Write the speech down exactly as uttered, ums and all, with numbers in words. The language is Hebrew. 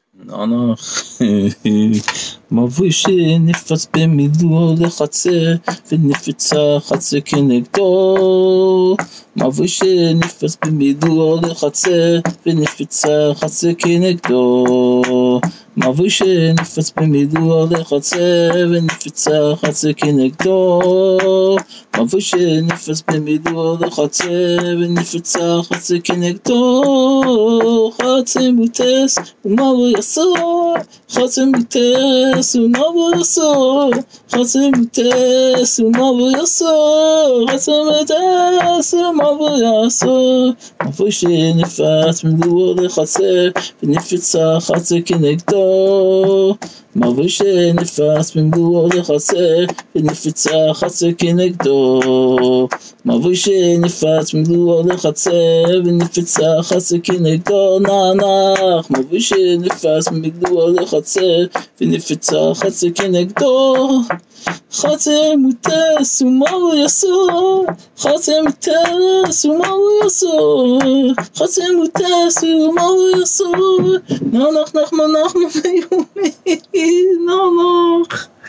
נח מבוי שנפץ במילואו לחצר ונפצה חצר כנגדו. מבוי שנפץ במילואו לחצר ונפצה חצר כנגדו. מבוי שנפץ במילואו לחצר ונפצה חצר כנגדו. מבוי שנפץ במילואו לחצר ונפצה חצר כנגדו. חצר מוטס ומבוי אסור, חצר מוטס ומבוי אסור, חצר מוטס ומבוי אסור, חצר מוטס ומבוי אסור. מבוי שנפץ במילואו לחצר ונפצה חצר כנגדו. מבוי שנפץ במילואו לחצר ונפצה חצר כנגדו. מבוי שנפץ במילואו לחצר ונפצה חצר כנגדו. נח מבוי שנפץ במילואו לחצר ונפצה חצר כנגדו. חצר מוטס ומבוי אסור, חצר מוטס ומבוי אסור, חצר מוטס ומבוי אסור. נח נח נח נח נח נח